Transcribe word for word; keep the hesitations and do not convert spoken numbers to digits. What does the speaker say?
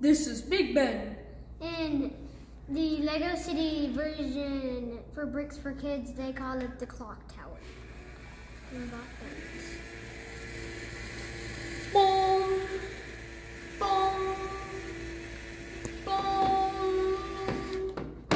This is Big Ben. In the Lego City version for Bricks for Kids, they call it the Clock Tower.